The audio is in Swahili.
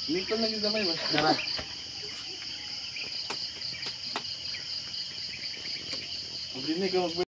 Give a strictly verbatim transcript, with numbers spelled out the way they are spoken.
Lito na yung gamay ba? Dara. Mabrinig ka mag